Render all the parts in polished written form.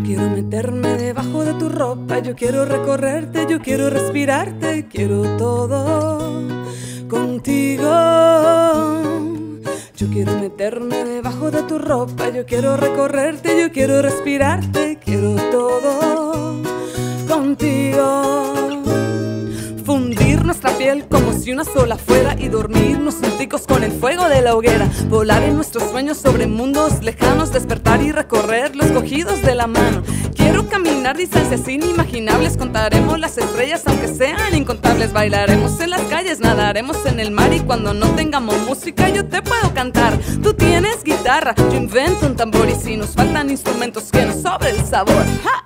quiero meterme debajo de tu ropa, yo quiero recorrerte, yo quiero respirarte, quiero todo contigo. Yo quiero meterme debajo de tu ropa, yo quiero recorrerte, yo quiero respirarte, quiero todo contigo. Fundir nuestra piel como si una sola fuera y dormirnos junticos con el fuego de la hoguera. Volar en nuestros sueños sobre mundos lejanos, despertar y recorrerlos cogidos de la mano. Quiero caminar distancias inimaginables, contaremos las estrellas aunque sean incontables. Bailaremos en las calles, nadaremos en el mar y cuando no tengamos música yo te puedo cantar. Tú tienes guitarra, yo invento un tambor y si nos faltan instrumentos que nos sobre el sabor. ¡Ja!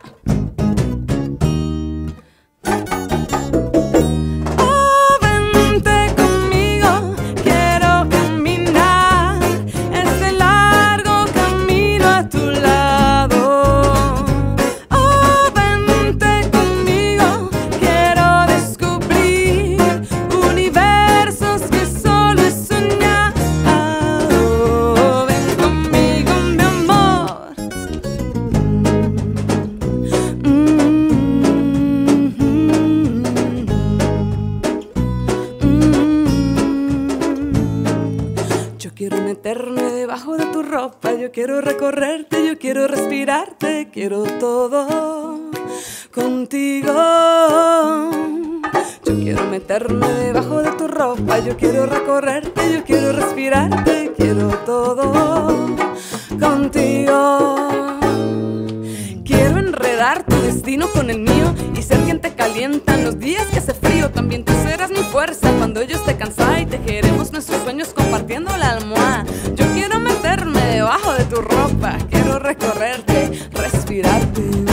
Yo quiero meterme debajo de tu ropa, yo quiero recorrerte, yo quiero respirarte, quiero todo contigo. Yo quiero meterme debajo de tu ropa, yo quiero recorrerte, yo quiero respirarte, quiero todo contigo. Quiero enredar tu destino con el mío y ser quien te calienta en los días que hace frío. También tú serás mi fuerza cuando yo esté cansada y tejeremos nuestros sueños compartiendo la almohada. Yo quiero meterme debajo de tu ropa, quiero recorrerte, respirarte.